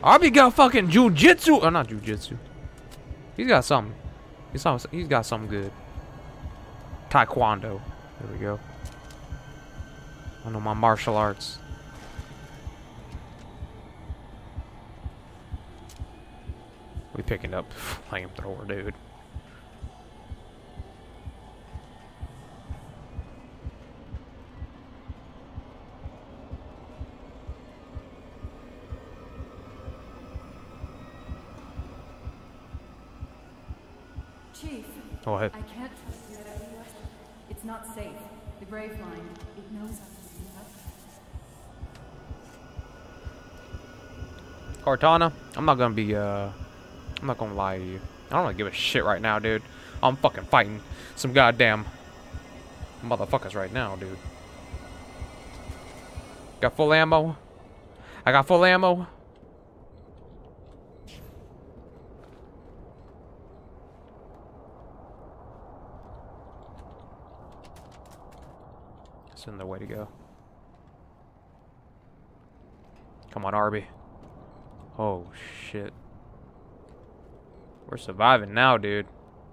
Arby got fucking jujitsu. Oh, not jujitsu. He's got something. He's got something good. Taekwondo. There we go. I know my martial arts. We picking up flamethrower, dude. Chief. Go ahead. I can't trust you. It's not safe. The grave line. It knows us. Cortana, I'm not gonna lie to you. I don't really give a shit right now, dude. I'm fucking fighting some goddamn motherfuckers right now, dude. Got full ammo. I got full ammo. It's in the way to go. Come on, Arby. Oh, shit. We're surviving now, dude.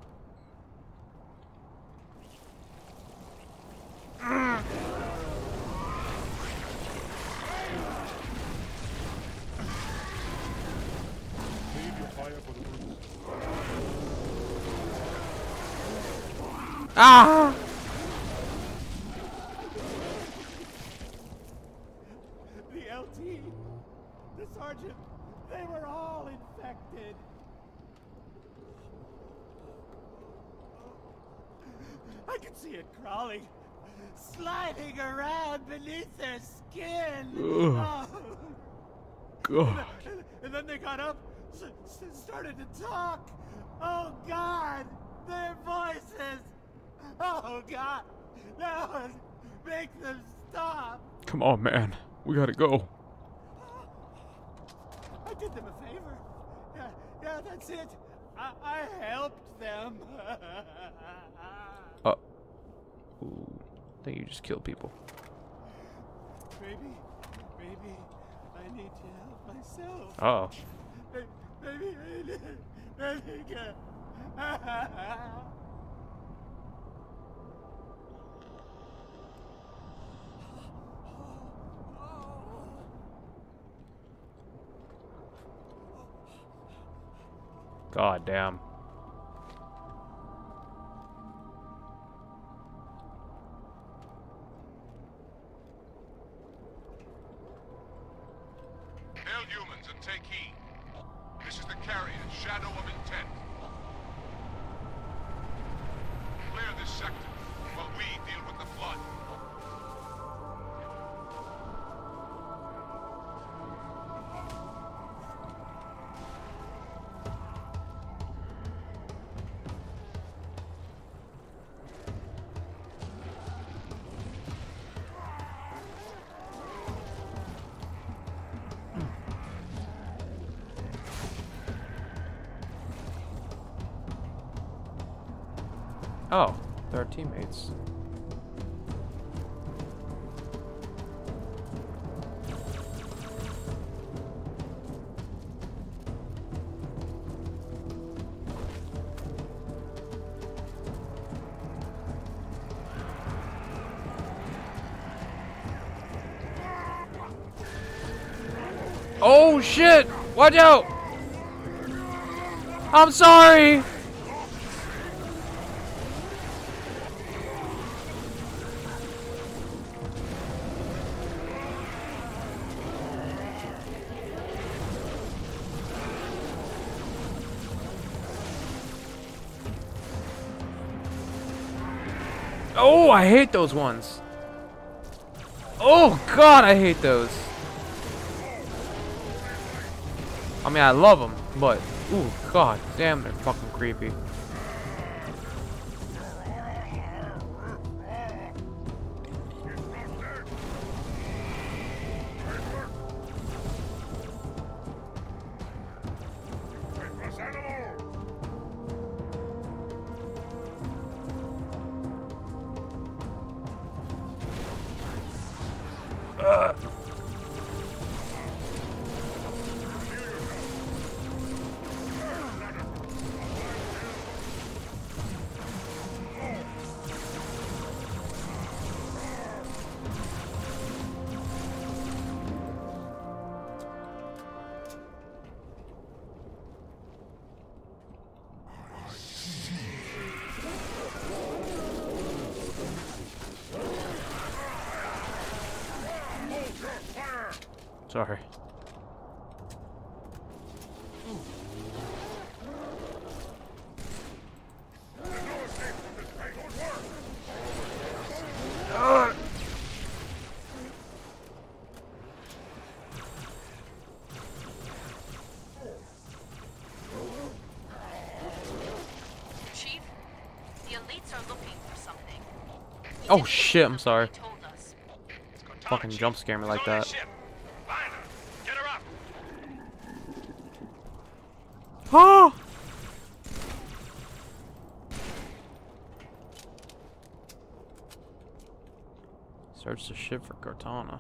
Ah! The LT, the sergeant, they were all infected. I can see it crawling, sliding around beneath their skin. Oh. God. And then they got up, started to talk. Oh God, their voices. Oh God, no, make them stop. Come on, man. We gotta go. I did them a favor. Yeah, that's it. I helped them. Ooh. I think you just killed people. Maybe I need to help myself. Uh-oh. Maybe I need. God damn. Hail humans and take heed. This is the carrier, Shadow of Intent. Clear this sector while we deal with the flood. Oh, they're our teammates. Oh shit! Watch out! I'm sorry! Oh, I hate those ones. Oh god, I hate those. I mean, I love them, but ooh, god damn, they're fucking creepy. Sorry. Chief, the elites are looking for something. Oh shit, I'm sorry. Told us. Fucking jump scare me like that. Get her up. Ah! Search the ship for Cortana.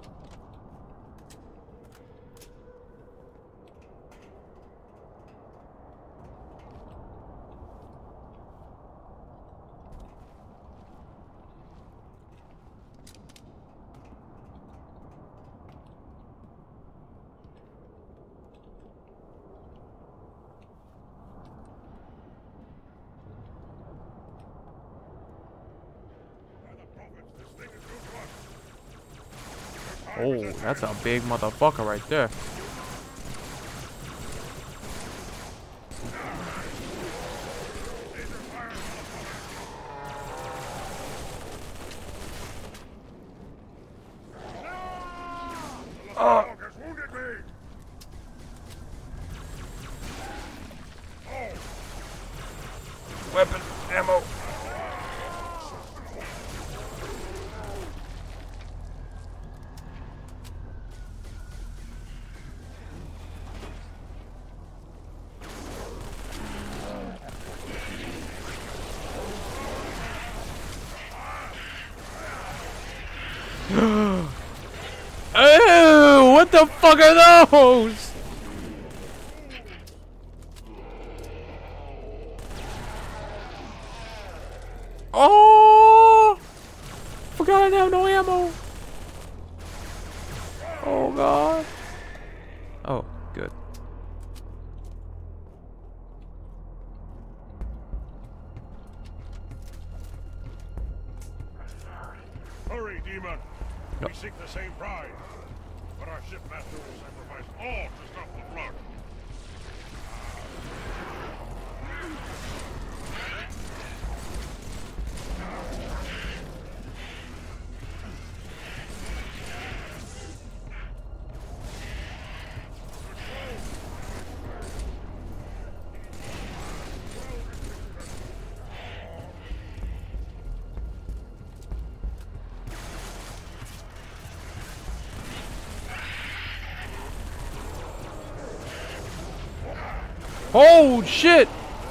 Oh, that's a big motherfucker right there. Oh. Weapon, ammo. Ew, what the fuck are those? Oh! Forgot I didn't have no ammo. Oh god. Oh, good. Hurry, demon. No. We seek the same prize. But our shipmaster will sacrifice all to stop the flood. Oh shit!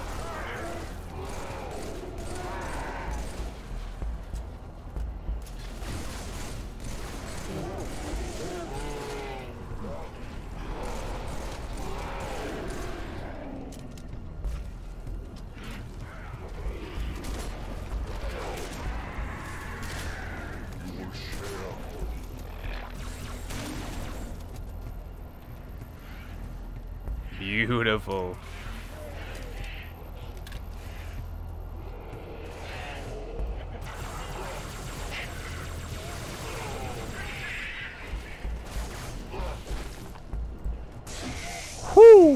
Beautiful. Whoo!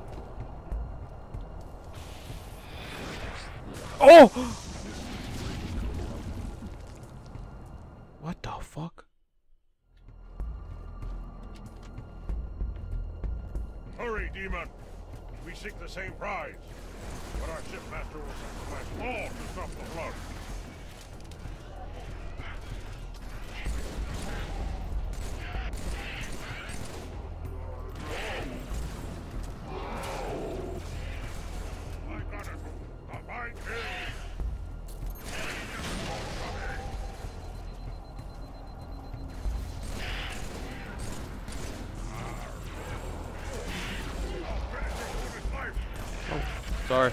Oh! What the fuck? Hurry, demon. We seek the same prize. But our shipmaster will sacrifice all to stop the flood. I got it. The fight is... Sorry.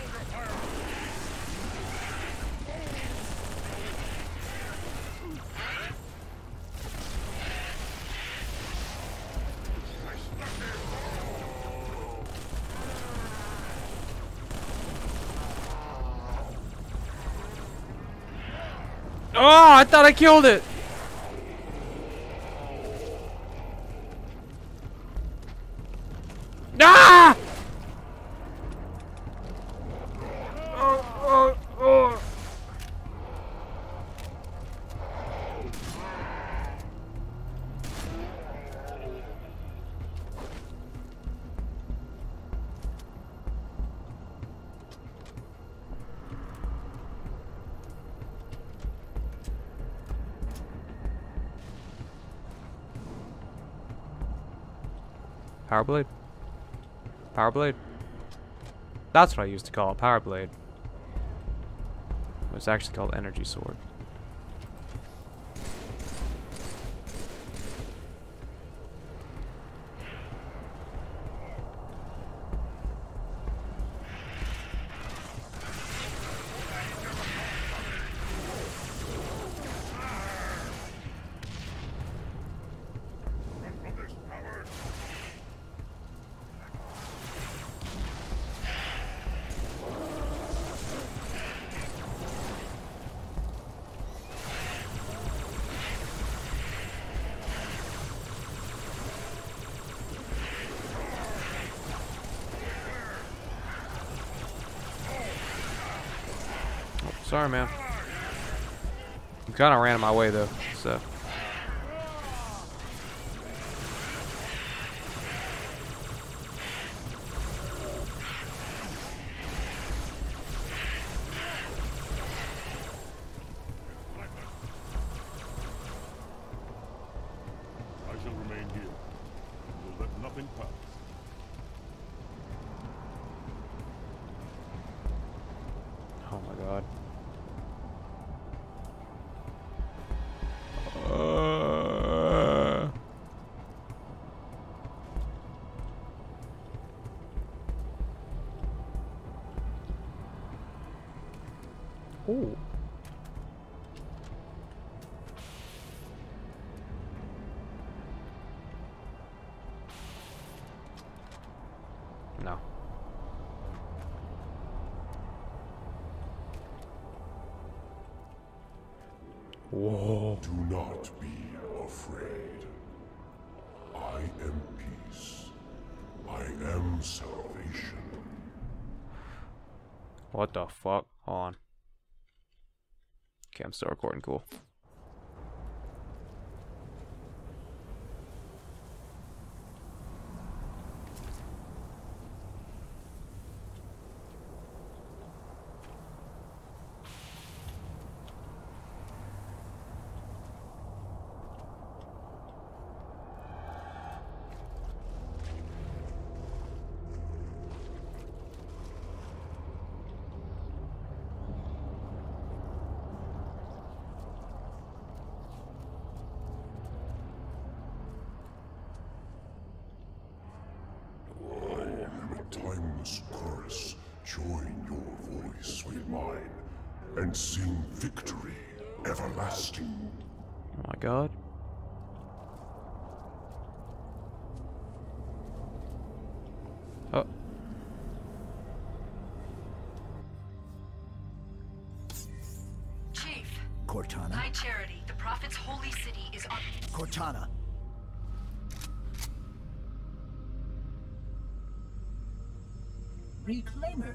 Oh, I thought I killed it. Power blade? Power blade? That's what I used to call it, power blade. It's actually called energy sword. Sorry, man. You kind of ran in my way, though, so. I shall remain here. We'll let nothing pass. Oh my god. Ooh. No. Whoa. Do not be afraid. I am peace. I am salvation. What the fuck? Hold on. Okay, I'm still recording. Cool. Timeless chorus, join your voice with mine, and sing victory everlasting. Oh my god. Oh. Chief. Cortana? High Charity, the Prophet's holy city is on... Cortana. Reclaimer.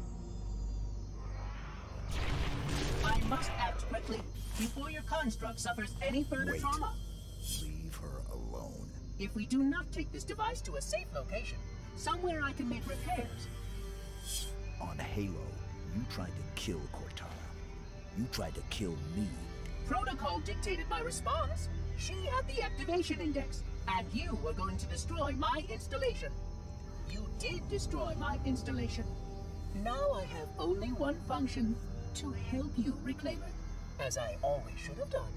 I must act quickly before your construct suffers any further Wait. trauma. Leave her alone. If we do not take this device to a safe location, somewhere I can make repairs. On Halo, you tried to kill Cortana. You tried to kill me. Protocol dictated my response. She had the activation index, and you were going to destroy my installation. You did destroy my installation. Now I have only one function, to help you, Reclaimer, as I always should have done.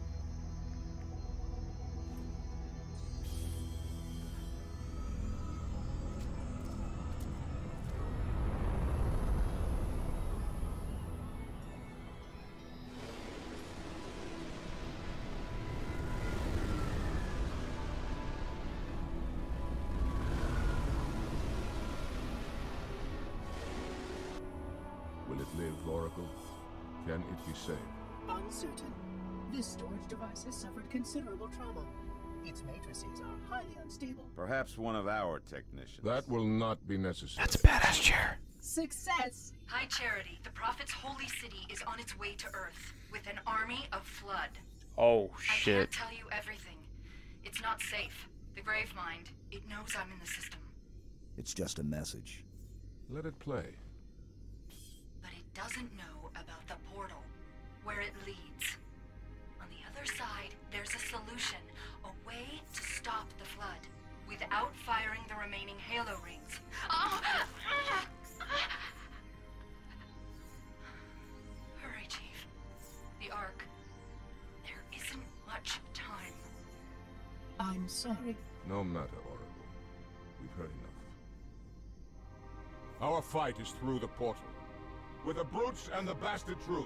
Will it live, Oracle? Can it be saved? Uncertain. This storage device has suffered considerable trauma. Its matrices are highly unstable. Perhaps one of our technicians. That will not be necessary. That's a badass chair. Success! High Charity, the Prophet's holy city is on its way to Earth with an army of Flood. Oh I shit. can't tell you everything. It's not safe. The Gravemind, it knows I'm in the system. It's just a message. Let it play. But it doesn't know about the portal, where it leads. On the other side, there's a solution, a way to stop the Flood, without firing remaining Halo rings. Hurry, Chief. The Ark. There isn't much time. I'm sorry. No matter, Oracle. We've heard enough. Our fight is through the portal. With the brutes and the bastard truth.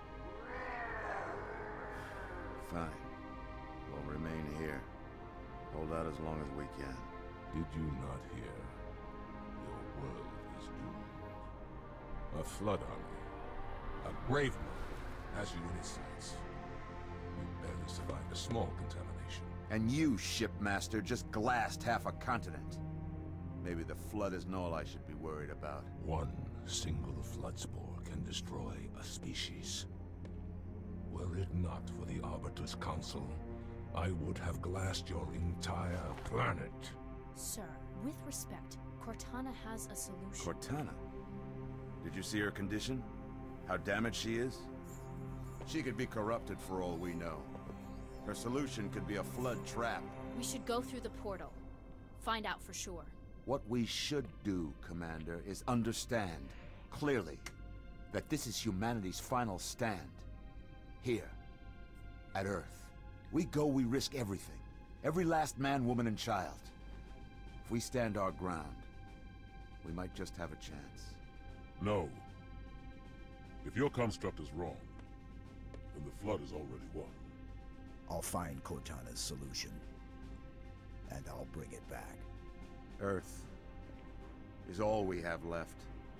Fine. We'll remain here. Hold out as long as we can. Did you not hear? Your world is doomed. A flood army, a grave mother, has you in its sights. You barely survived a small contamination. And you, shipmaster, just glassed half a continent. Maybe the flood isn't all I should be worried about. One single flood spore can destroy a species. Were it not for the Arbiter's Council, I would have glassed your entire planet. Sir, with respect, Cortana has a solution. Cortana? Did you see her condition? How damaged she is? She could be corrupted for all we know. Her solution could be a flood trap. We should go through the portal. Find out for sure. What we should do, Commander, is understand, clearly, that this is humanity's final stand. Here, at Earth. We go, we risk everything. Every last man, woman, and child. If we stand our ground, we might just have a chance. No. If your construct is wrong, then the flood is already won. I'll find Cortana's solution. And I'll bring it back. Earth is all we have left.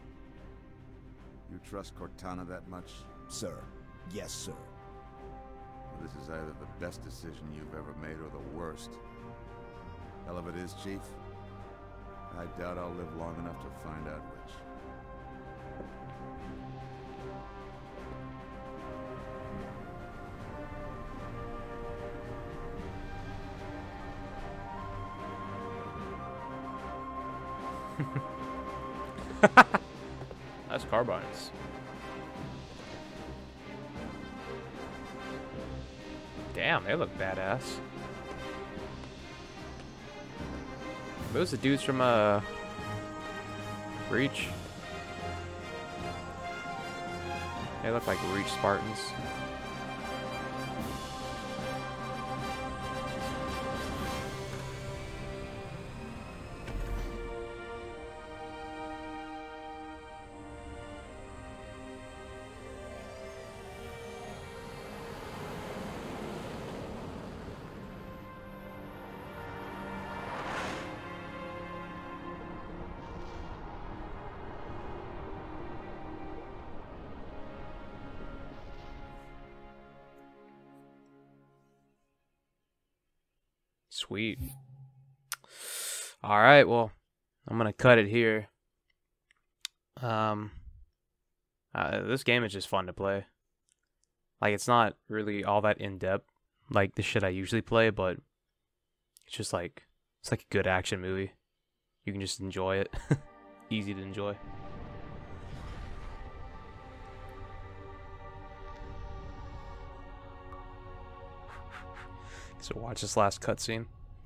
You trust Cortana that much? Sir. Yes, sir. This is either the best decision you've ever made or the worst. Hell of it is, Chief. I doubt I'll live long enough to find out which. That's carbines. Damn, they look badass. Those the dudes from Reach. They look like Reach Spartans. Sweet. All right, well, I'm gonna cut it here. This game is just fun to play. Like, it's not really all that in depth, like the shit I usually play, but it's just like it's like a good action movie. You can just enjoy it. Easy to enjoy. So watch this last cutscene.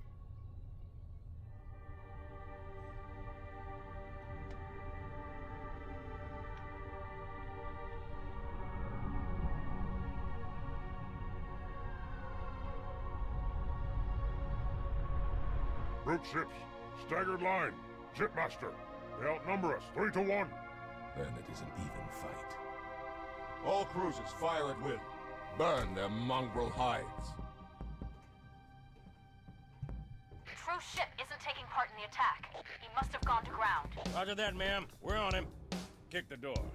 Brute ships, staggered line. Shipmaster, they outnumber us 3 to 1. Then it is an even fight. All cruisers, fire at will. Burn their mongrel hides. True ship isn't taking part in the attack. He must have gone to ground. Roger that, ma'am. We're on him. Kick the door.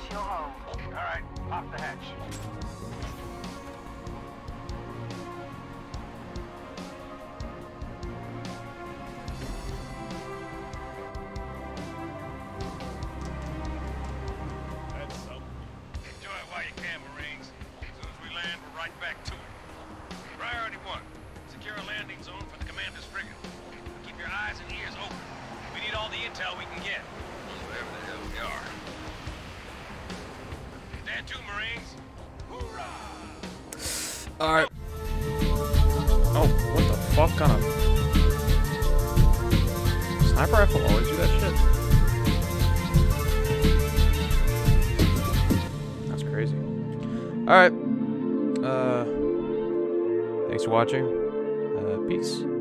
your home. All right, pop the hatch. That's something. Enjoy it while you can, Marines. As soon as we land, we're right back to it. Priority 1. Secure a landing zone for the commander's frigate. Keep your eyes and ears open. We need all the intel we can get. Wherever the hell we are. Stand to, Marines. Hoorah! Alright. Oh, what the fuck kind of... Sniper rifle always do that shit? That's crazy. Alright. Thanks for watching. Peace.